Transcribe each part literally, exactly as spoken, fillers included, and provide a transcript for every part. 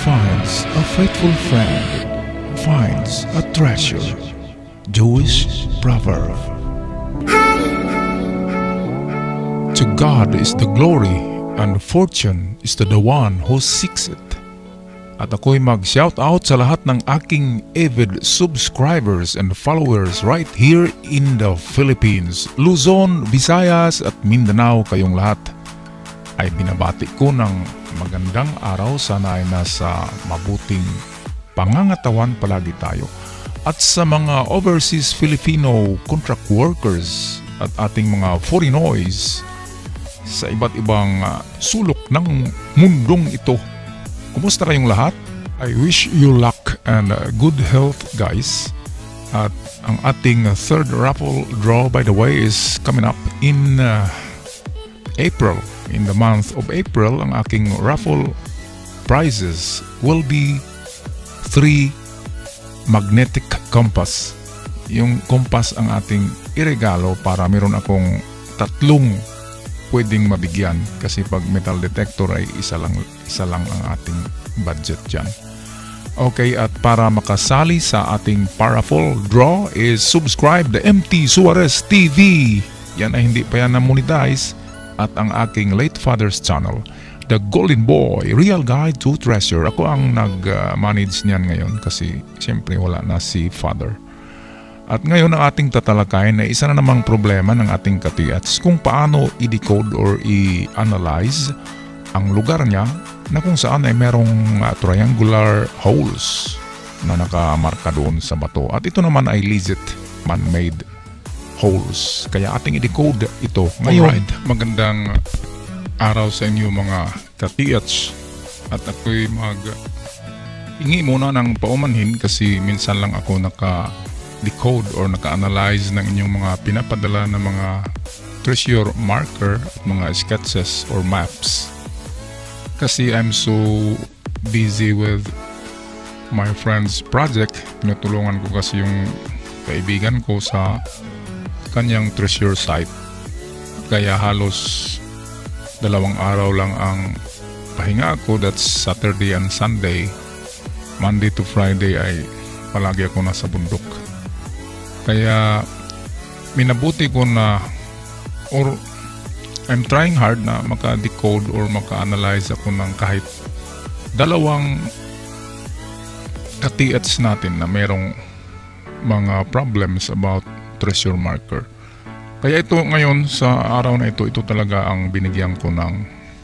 finds a faithful friend, finds a treasure. Jewish proverb. To God is the glory, and fortune is to the one who seeks it. At ako'y mag-shout out sa lahat ng aking avid subscribers and followers right here in the Philippines, Luzon, Visayas at Mindanao. Kayong lahat ay binabati ko ng magandang araw. Sana ay nasa mabuting pangangatawan palagi tayo. At sa mga overseas Filipino contract workers at ating mga foreignoys sa iba't ibang uh, sulok ng mundong ito, kumusta kayong lahat? I wish you luck and uh, good health, guys. At ang ating uh, third raffle draw, by the way, is coming up in uh, April. In the month of April, ang aking raffle prizes will be three magnetic compass. Yung compass ang ating iregalo para meron akong tatlong pwedeng mabigyan, kasi pag metal detector ay isa lang, isa lang ang ating budget dyan. Okay, at para makasali sa ating paraffle draw is subscribe the M T Suarez T V. Yan ay hindi pa yan na-monetize. At ang aking late father's channel, The Golden Boy, Real Guide to Treasure. Ako ang nag-manage niyan ngayon kasi siyempre wala na si father. At ngayon ang ating tatalakayin ay isa na namang problema ng ating katiats kung paano i-decode or i-analyze ang lugar niya na kung saan ay merong uh, triangular holes na nakamarka doon sa bato. At ito naman ay legit man-made holes. Kaya ating i-decode ito ngayon. Alright, magandang araw sa inyo mga katiats. At ako'y mag hingi muna ng paumanhin kasi minsan lang ako naka decode or naka-analyze ng inyong mga pinapadala na mga treasure marker at mga sketches or maps. Kasi I'm so busy with my friend's project. Tinutulungan ko kasi yung kaibigan ko sa kanyang treasure site. Kaya halos dalawang araw lang ang pahinga ko. That's Saturday and Sunday. Monday to Friday ay palagi ako nasa bundok. Kaya minabuti ko na, or I'm trying hard na maka-decode or maka-analyze ako ng kahit dalawang katiats natin na merong mga problems about treasure marker. Kaya ito ngayon sa araw na ito, ito talaga ang binigyan ko ng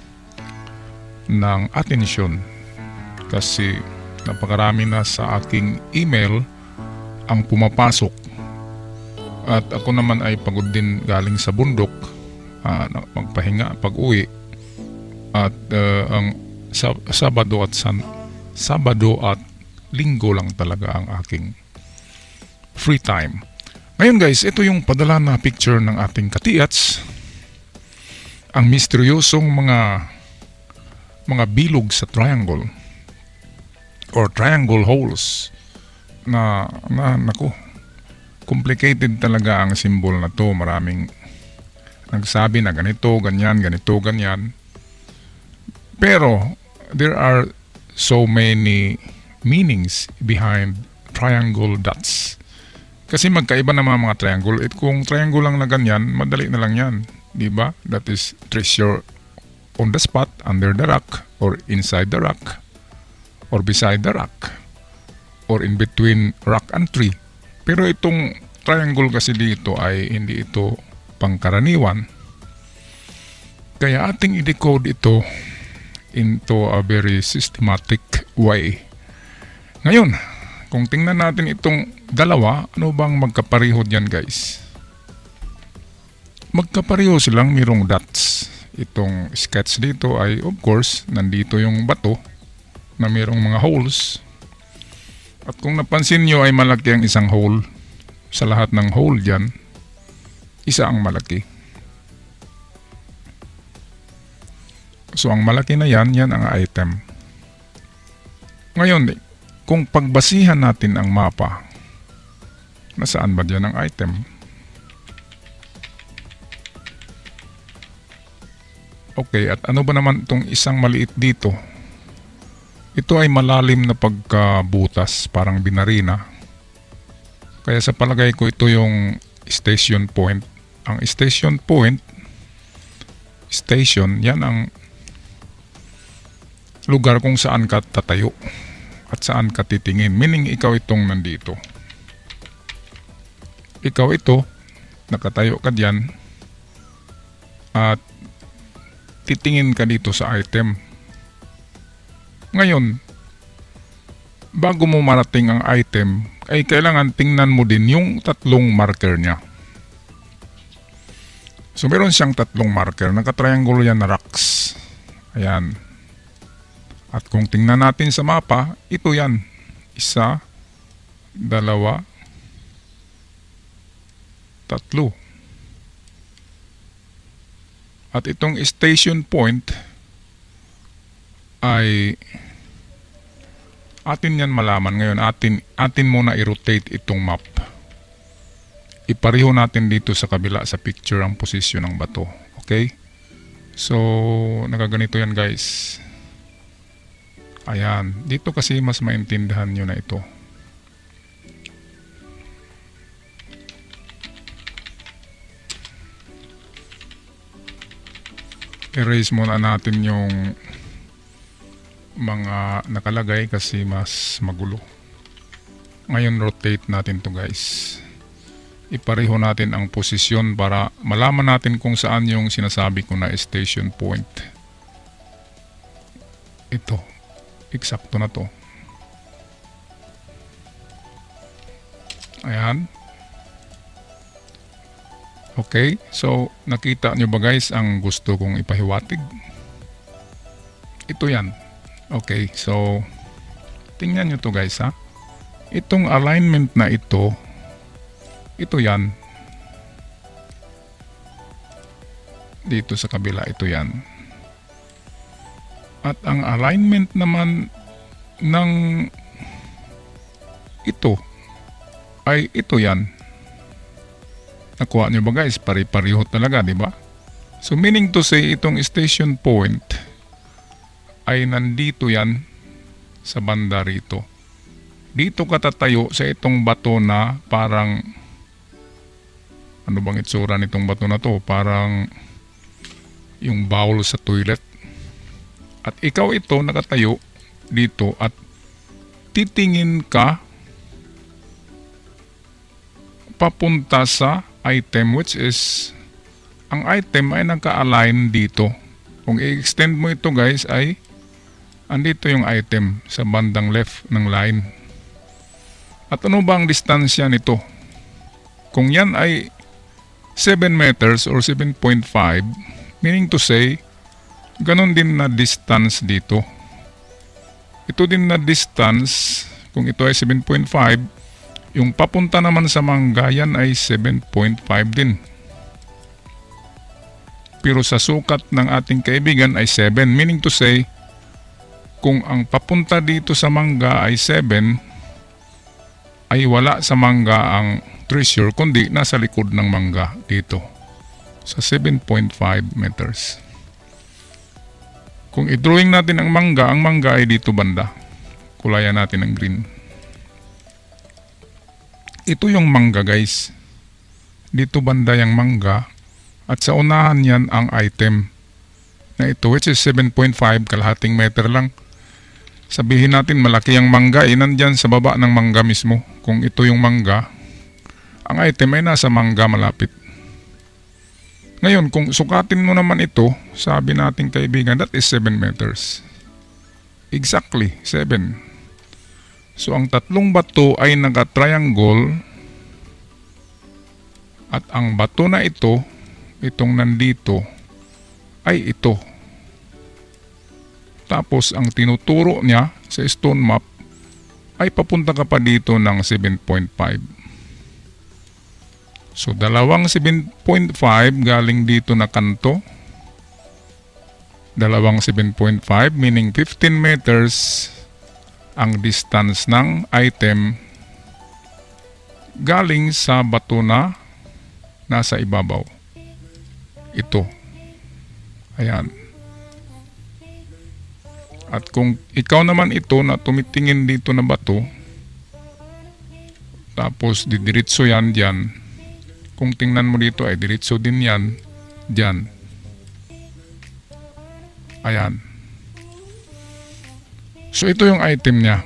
ng atensyon kasi napakarami na sa aking email ang pumapasok. At ako naman ay pagod din galing sa bundok, uh, magpahinga pag uwi. At uh, ang sab Sabado at San Sabado at Linggo lang talaga ang aking free time. Ngayon guys, ito yung padala na picture ng ating katiats. Ang misteryosong mga mga bilog sa triangle or triangle holes na, na naku, complicated talaga ang symbol na to. Maraming nagsabi na ganito, ganyan, ganito, ganyan. Pero there are so many meanings behind triangle dots. Kasi magkaiba na mga, mga triangle. At kung triangle lang na ganyan, madali na lang yan. Diba? That is treasure on the spot, under the rock, or inside the rock, or beside the rock, or in between rock and tree. Pero itong triangle kasi dito ay hindi ito pangkaraniwan. Kaya ating i-decode ito into a very systematic way. Ngayon, kung tingnan natin itong dalawa, ano bang magkapareho dyan guys? Magkapareho silang mayroong dots. Itong sketch dito ay of course, nandito yung bato na mayroong mga holes. At kung napansin nyo ay malaki ang isang hole. Sa lahat ng hole dyan, isa ang malaki. So ang malaki na yan, yan ang item. Ngayon, kung pagbasihan natin ang mapa, nasaan ba dyan ang item? Okay, at ano ba naman itong isang maliit dito? Ito ay malalim na pagkabutas, parang binarina. Kaya sa palagay ko ito yung station point. Ang station point, station, yan ang lugar kung saan ka tatayo at saan ka titingin. Meaning ikaw itong nandito. Ikaw ito, nakatayo ka diyan at titingin ka dito sa item. Ngayon, bago mo marating ang item, ay kailangan tingnan mo din yung tatlong marker niya. So meron siyang tatlong marker, naka-triangle yan na rocks. Ayan. At kung tingnan natin sa mapa, ito yan. Isa, dalawa, tatlo. At itong station point ay atin yan malaman. Ngayon, atin, atin muna i-rotate itong map. Ipareho natin dito sa kabila sa picture ang posisyon ng bato. Okay? So, nakaganito yan guys. Ayan. Dito kasi mas maintindihan nyo na ito. Erase muna natin yung mga nakalagay kasi mas magulo. Ngayon rotate natin to guys. Ipareho natin ang posisyon para malaman natin kung saan yung sinasabi ko na station point. Ito. Eksakto na to. Ayan. Okay. So, nakita nyo ba guys ang gusto kong ipahiwatig? Ito yan. Okay. So, tingnan nyo to guys ha. Itong alignment na ito, ito yan. Dito sa kabila, ito yan. At ang alignment naman ng ito ay ito yan. Nakuha nyo ba guys? Pari-pariho talaga, di ba? So meaning to say, itong station point ay nandito yan sa banda rito. Dito ka tatayo sa itong bato na parang ano bang itsura nitong bato na to? Parang yung bowl sa toilet. At ikaw ito nakatayo dito at titingin ka papunta sa item, which is ang item ay nagka-align dito. Kung i-extend mo ito guys ay andito yung item sa bandang left ng line. At ano ba ang distansya nito? Kung yan ay seven meters or seven point five, meaning to say ganon din na distance dito. Ito din na distance, kung ito ay seven point five, yung papunta naman sa Manggayan ay seven point five din. Pero sa sukat ng ating kaibigan ay seven, meaning to say, kung ang papunta dito sa Mangga ay seven, ay wala sa Mangga ang treasure, kundi nasa likod ng Mangga dito sa seven point five meters. Kung i-drawing natin ang Mangga, ang Mangga ay dito banda. Kulayan natin ng green. Ito yung Mangga guys. Dito banda yung Mangga. At sa unahan yan ang item na ito, which is seven point five, kalahating meter lang. Sabihin natin malaki ang Mangga, eh, nandyan sa baba ng Mangga mismo. Kung ito yung Mangga, ang item ay nasa Mangga malapit. Ngayon, kung sukatin mo naman ito, sabi nating kaibigan, that is seven meters. Exactly, seven. So, ang tatlong bato ay naka-triangle at ang bato na ito, itong nandito, ay ito. Tapos, ang tinuturo niya sa stone map ay papunta ka pa dito ng seven point five. So, dalawang seven point five galing dito na kanto. Dalawang seven point five, meaning fifteen meters ang distance ng item galing sa bato na nasa ibabaw. Ito. Ayan. At kung ikaw naman ito na tumitingin dito na bato, tapos didiritso yan dyan, kung tingnan mo dito ay diritso din yan dyan. Ayan. So ito yung item niya.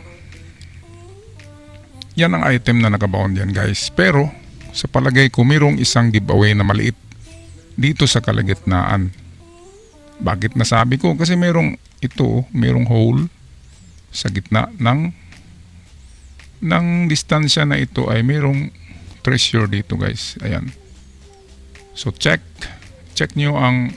Yan ang item na nakabaon dyan, guys. Pero sa palagay ko mayroong isang giveaway na maliit dito sa kalagitnaan. Bakit nasabi ko? Kasi mayroong ito, mayroong hole sa gitna ng ng distansya na ito ay mayroong treasure dito, guys. Ayan. So check check nyo ang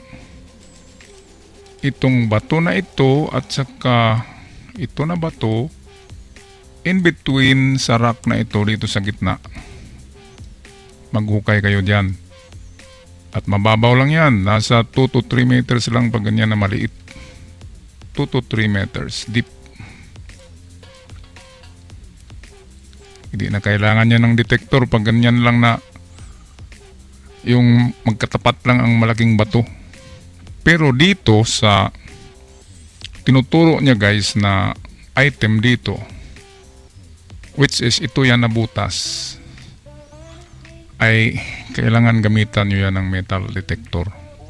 itong bato na ito at saka ito na bato in between sa rock na ito dito sa gitna. Maghukay kayo dyan. At mababaw lang yan. Nasa two to three meters lang pag ganyan na maliit. two to three meters deep. Hindi na kailangan niya ng detector pag ganyan lang na yung magkatapat lang ang malaking bato. Pero dito sa tinuturo niya, guys, na item dito, which is ito yan na butas, ay kailangan gamitan nyo yan ng metal detector.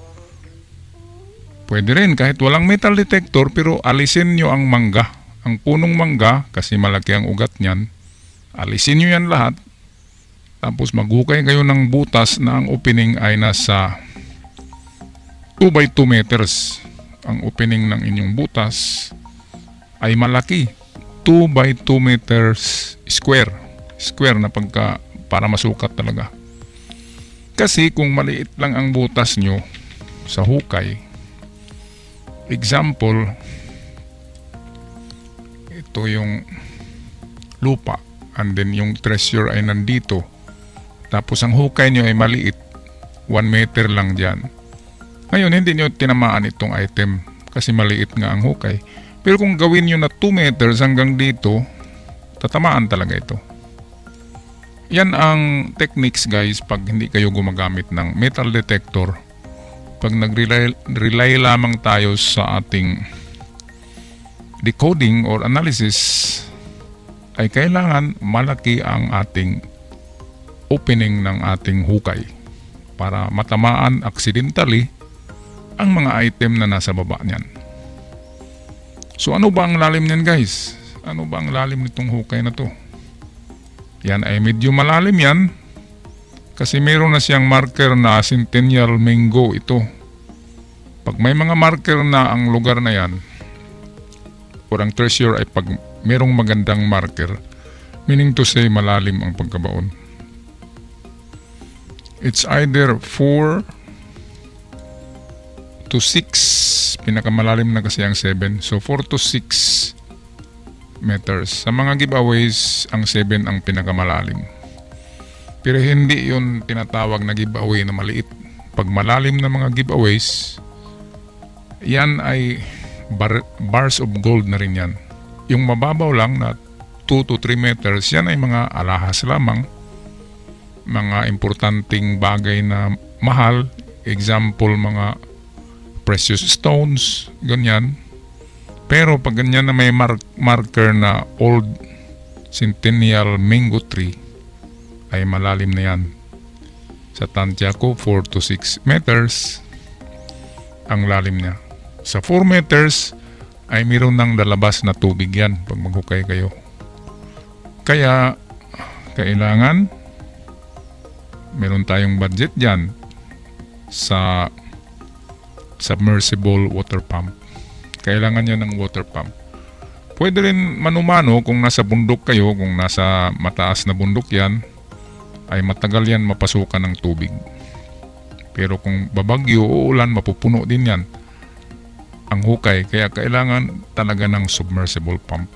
Pwede rin kahit walang metal detector, pero alisin nyo ang mangga, ang punong mangga, kasi malaki ang ugat niyan. Alisin nyo yan lahat. Tapos maghukay kayo ng butas na ang opening ay nasa two by two meters. Ang opening ng inyong butas ay malaki, two by two meters square. Square na pagka para masukat talaga. Kasi kung maliit lang ang butas nyo sa hukay, example, ito yung lupa and then yung treasure ay nandito, tapos ang hukay nyo ay maliit, one meter lang dyan. Ngayon hindi nyo tinamaan itong item kasi maliit nga ang hukay. Pero kung gawin nyo na two meters hanggang dito, tatamaan talaga ito. Yan ang techniques, guys, pag hindi kayo gumagamit ng metal detector. Pag nag-rely rely lamang tayo sa ating decoding or analysis, ay kailangan malaki ang ating opening ng ating hukay para matamaan accidentally ang mga item na nasa baba niyan. So ano ba ang lalim niyan, guys? Ano ba ang lalim nitong hukay na to? Yan ay medyo malalim yan kasi meron na siyang marker na Centennial Mango ito. Pag may mga marker na ang lugar na yan or ang treasure ay pag merong magandang marker, meaning to say malalim ang pagkabaon. It's either four to six, pinakamalalim na kasi ang seven, so four to six meters. Sa mga giveaways, ang seven ang pinakamalalim. Pero hindi yun tinatawag na giveaway na maliit. Pag malalim na mga giveaways, yan ay bar bars of gold na rin yan. Yung mababaw lang na two to three meters, yan ay mga alahas lamang, mga importanteng bagay na mahal, example mga precious stones, ganyan. Pero pag ganyan na may mar marker na old Centennial Mango tree, ay malalim na yan. Sa tansya ko, four to six meters ang lalim niya. Sa four meters ay mayroon ng lalabas na tubig yan pag maghukay kayo. Kaya kailangan meron tayong budget dyan sa submersible water pump. Kailangan nyo ng water pump. Pwede rin manumano kung nasa bundok kayo, kung nasa mataas na bundok yan, ay matagal yan mapasukan ng tubig. Pero kung babagyo o ulan, mapupuno din yan ang hukay. Kaya kailangan talaga ng submersible pump.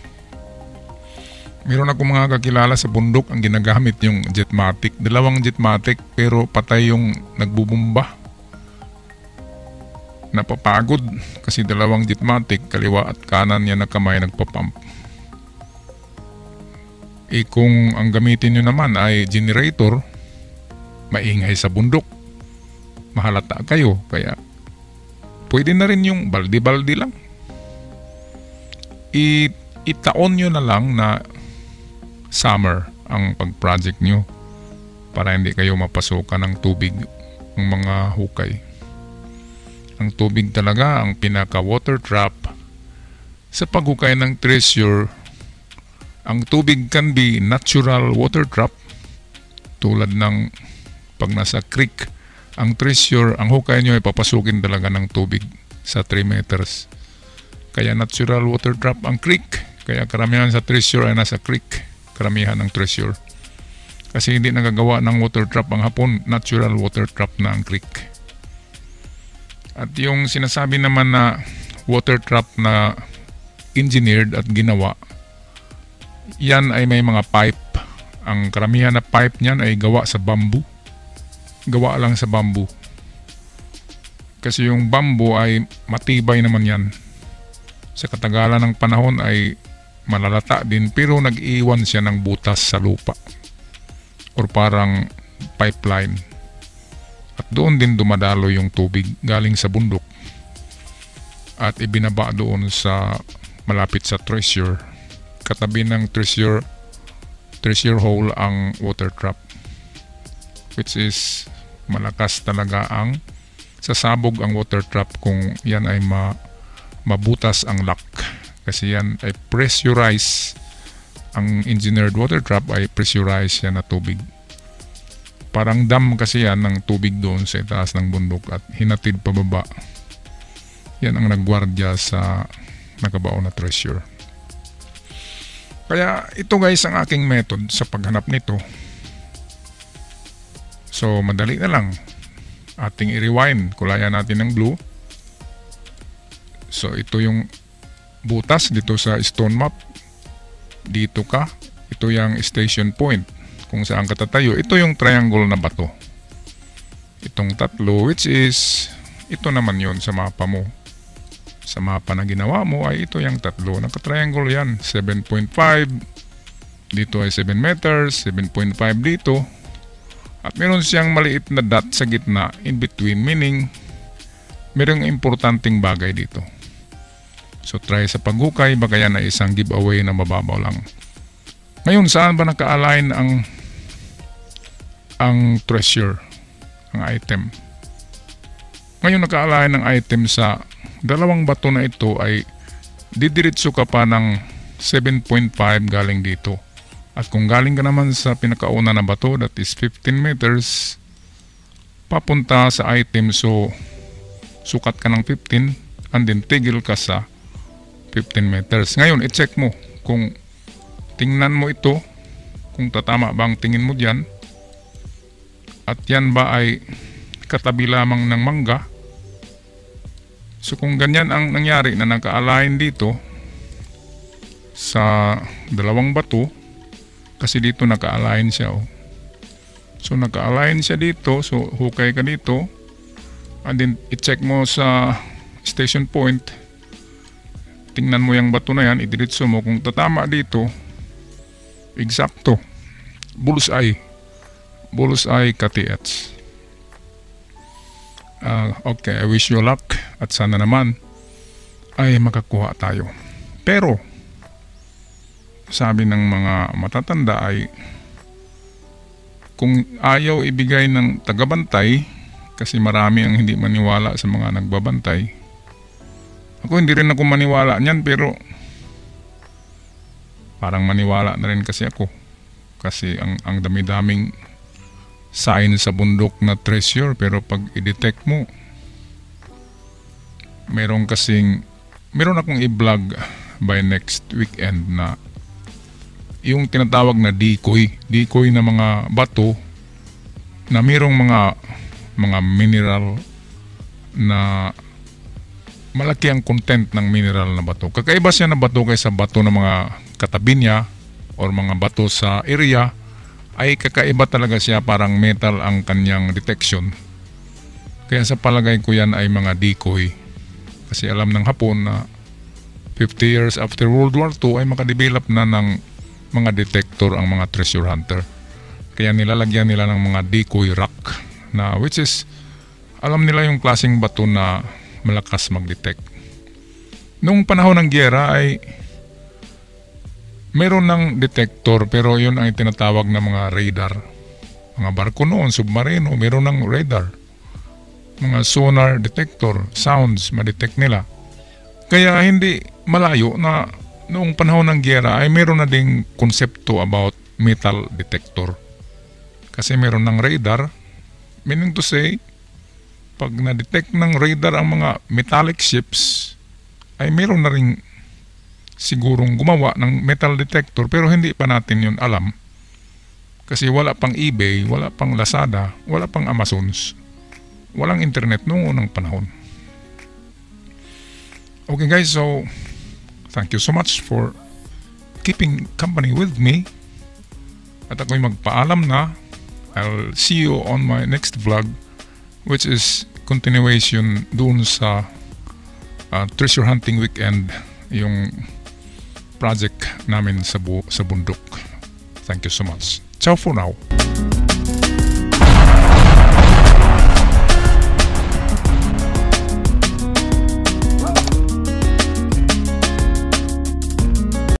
Meron ako mga kakilala sa bundok ang ginagamit yung Jetmatic. Dalawang Jetmatic pero patay yung nagbubumba. Napapagod kasi dalawang Jetmatic, kaliwa at kanan niya na kamay nagpapump. E kung ang gamitin nyo naman ay generator, maingay sa bundok, mahalata kayo. Kaya pwede na rin yung baldi-baldi lang. i itaon nyo na lang na summer ang pag-project nyo para hindi kayo mapasukan ng tubig ng mga hukay. Ang tubig talaga ang pinaka-water trap sa paghukay ng treasure. Ang tubig can be natural water trap tulad ng pag nasa creek ang treasure, ang hukay nyo ay papasukin talaga ng tubig sa three meters. Kaya natural water trap ang creek. Kaya karamihan sa treasure ay nasa creek. Karamihan ng treasure. Kasi hindi nagagawa ng water trap ang hapon. Natural water trap na ang creek. At yung sinasabi naman na water trap na engineered at ginawa, yan ay may mga pipe. Ang karamihan na pipe niyan ay gawa sa bamboo. Gawa lang sa bamboo. Kasi yung bamboo ay matibay naman yan. Sa katagalan ng panahon ay malalata din, pero nag-iwan siya ng butas sa lupa or parang pipeline. At doon din dumadalo yung tubig galing sa bundok at ibinaba doon sa malapit sa treasure. Katabi ng treasure treasure hole ang water trap, which is malakas talaga ang sasabog ang water trap kung yan ay ma, mabutas ang lock. Kasi yan ay pressurized. Ang engineered water trap ay pressurized yan na tubig. Parang dam kasi yan ng tubig doon sa itaas ng bundok at hinatid pababa. Yan ang nagwardya sa nakabaon na treasure. Kaya ito guys ang aking method sa paghanap nito. So madali na lang. Ating i-rewind. Kulayan natin ng blue. So ito yung butas dito sa stone map. Dito ka. Ito yung station point kung saan ka tatayo. Ito yung triangle na bato. Itong tatlo, which is ito naman yon sa mapa mo. Sa mapa na ginawa mo ay ito yung tatlo. Naka-triangle yan. seven point five. Dito ay seven meters. seven point five dito. At meron siyang maliit na dot sa gitna in between, meaning merong importanteng bagay dito. So try sa paghukay, baka yan ay isang giveaway na mababaw lang. Ngayon, saan ba naka-align ang ang treasure, ang item? Ngayon naka-align ang item sa dalawang bato na ito ay didiretso ka pa ng seven point five galing dito. At kung galing ka naman sa pinakauna na bato, that is fifteen meters, papunta sa item, so sukat ka ng fifteen and then tigil ka sa fifteen meters. Ngayon, i-check mo kung tingnan mo ito, kung tatama ba ang tingin mo dyan, at yan ba ay katabi lamang ng mangga. So kung ganyan ang nangyari na naka-align dito sa dalawang bato, kasi dito naka-align siya, oh. So naka-align siya dito, so hukay ka dito and then i-check mo sa station point, tingnan mo yung bato na yan, idiretso mo, kung tatama dito, eksakto, bullseye, bullseye K T H. Uh, okay, I wish you luck at sana naman ay makakuha tayo. Pero sabi ng mga matatanda ay kung ayaw ibigay ng tagabantay, kasi marami ang hindi maniwala sa mga nagbabantay. Ako hindi rin ako maniwala niyan, pero parang maniwala na rin kasi ako. Kasi ang, ang dami-daming sign sa bundok na treasure, pero pag i-detect mo, meron kasing, meron akong i-vlog by next weekend na yung tinatawag na decoy, decoy na mga bato na mayroong mga mga mineral na malaki ang content ng mineral na bato. Kakaiba siya na bato kaysa bato ng mga katabi niya or mga bato sa area, ay kakaiba talaga siya, parang metal ang kanyang detection. Kaya sa palagay ko yan ay mga decoy. Kasi alam ng Hapon na fifty years after World War Two ay makadevelop na ng mga detector ang mga treasure hunter. Kaya nilalagyan nila ng mga decoy rock na which is alam nila yung klaseng bato na malakas mag-detect. Noong panahon ng giyera ay meron ng detector pero yun ang tinatawag na mga radar. Mga barko noon, submarino, meron ng radar. Mga sonar detector, sounds, ma-detect nila. Kaya hindi malayo na noong panahon ng giyera ay meron na ding konsepto about metal detector. Kasi meron ng radar, meaning to say, pag na-detect ng radar ang mga metallic ships, ay meron na ring sigurong gumawa ng metal detector pero hindi pa natin yun alam. Kasi wala pang eBay, wala pang Lazada, wala pang Amazons. Walang internet noong unang panahon. Okay guys, so thank you so much for keeping company with me. At ako'y magpaalam na. I'll see you on my next vlog, which is continuation dun sa uh, treasure hunting weekend, yung project namin sa, bu- sa bundok. Thank you so much. Ciao for now.